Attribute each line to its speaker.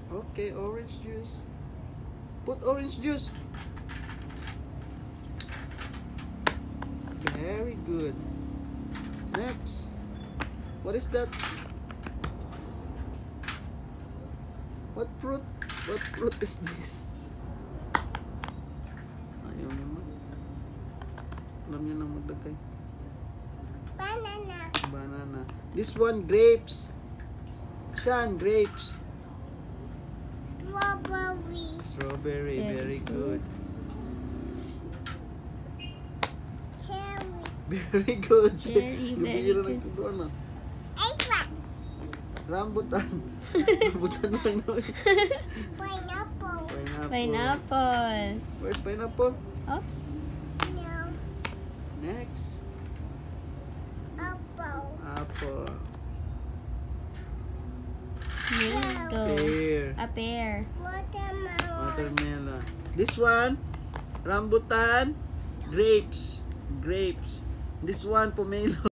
Speaker 1: Okay, orange juice. Put orange juice. Very good. Next. What is that? What fruit? What fruit is this? Ayaw naman. Alam niyo na maglagay.
Speaker 2: Banana.
Speaker 1: Banana. This one, grapes. Shan, grapes.
Speaker 2: Strawberry.
Speaker 1: Strawberry, very good.
Speaker 2: Cherry.
Speaker 1: Very good.
Speaker 3: Cherry, very good.
Speaker 1: Ito doon, ah.
Speaker 2: Eggplant.
Speaker 1: Rambutan. Rambutan lang doon.
Speaker 2: Pineapple.
Speaker 3: Pineapple.
Speaker 1: Where's pineapple?
Speaker 3: Oops.
Speaker 2: No.
Speaker 1: Next.
Speaker 2: Apple.
Speaker 1: Apple.
Speaker 3: Mango.
Speaker 1: Pear.
Speaker 3: A pear.
Speaker 2: Watermelon.
Speaker 1: Watermelon. This one, rambutan, grapes. Grapes. This one, pomelo.